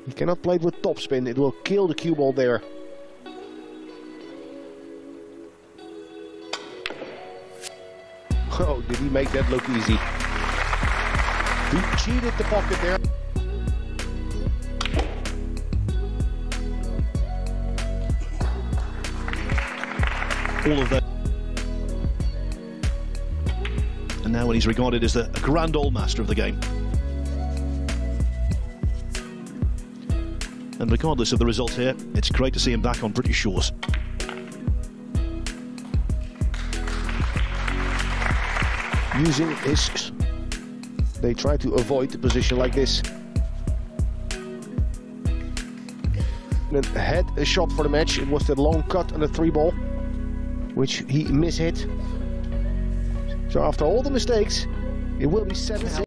He cannot play it with topspin, it will kill the cue ball there. Oh, did he make that look easy? He cheated the pocket there. All of that. And now when he's regarded as a grand old master of the game. And regardless of the result here, it's great to see him back on British shores. Using his... They try to avoid the position like this. Then had a shot for the match. It was the long cut and the 3-ball, which he mishit. So after all the mistakes, it will be 7-6.